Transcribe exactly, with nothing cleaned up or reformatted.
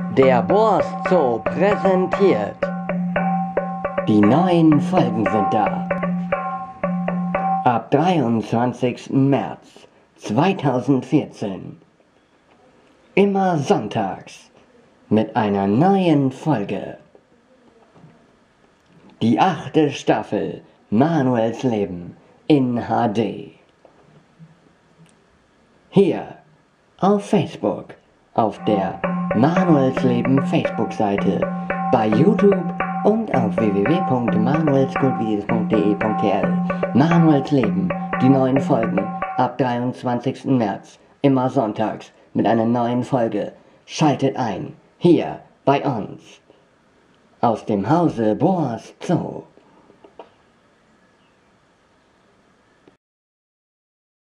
Der Boas Zoo präsentiert. Die neuen Folgen sind da. Ab dreiundzwanzigsten März zweitausendvierzehn. Immer sonntags mit einer neuen Folge. Die achte Staffel Manuels Leben in H D. Hier auf Facebook, auf der Manuels Leben Facebook-Seite, bei YouTube und auf w w w punkt manuelskultvideos punkt de punkt t l. Manuels Leben, die neuen Folgen ab dreiundzwanzigsten März, immer sonntags mit einer neuen Folge. Schaltet ein, hier bei uns, aus dem Hause Boas Zoo.